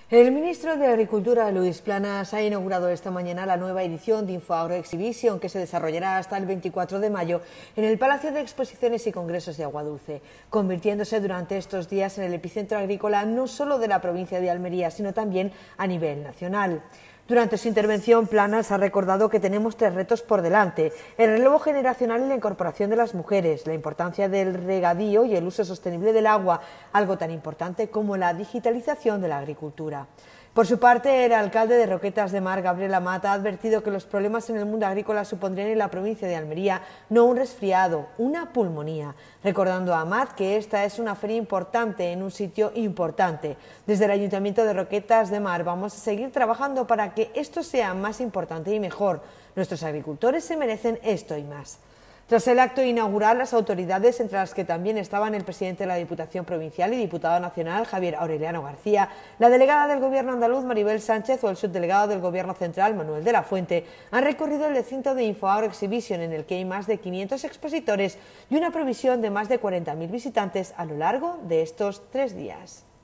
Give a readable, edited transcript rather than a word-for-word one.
El ministro de Agricultura, Luis Planas, ha inaugurado esta mañana la nueva edición de InfoAgro Exhibition, que se desarrollará hasta el 24 de mayo en el Palacio de Exposiciones y Congresos de Aguadulce, convirtiéndose durante estos días en el epicentro agrícola no solo de la provincia de Almería, sino también a nivel nacional. Durante su intervención, Planas ha recordado que tenemos 3 retos por delante: el relevo generacional y la incorporación de las mujeres, la importancia del regadío y el uso sostenible del agua, algo tan importante como la digitalización de la agricultura. Por su parte, el alcalde de Roquetas de Mar, Gabriel Amat, ha advertido que los problemas en el mundo agrícola supondrían en la provincia de Almería no un resfriado, una pulmonía, recordando a Amat que esta es una feria importante en un sitio importante. Desde el Ayuntamiento de Roquetas de Mar vamos a seguir trabajando para que esto sea más importante y mejor. Nuestros agricultores se merecen esto y más. Tras el acto inaugural, las autoridades, entre las que también estaban el presidente de la Diputación Provincial y diputado nacional, Javier Aureliano García, la delegada del Gobierno andaluz, Maribel Sánchez, o el subdelegado del Gobierno central, Manuel de la Fuente, han recorrido el recinto de InfoAgro Exhibition, en el que hay más de 500 expositores y una previsión de más de 40.000 visitantes a lo largo de estos 3 días.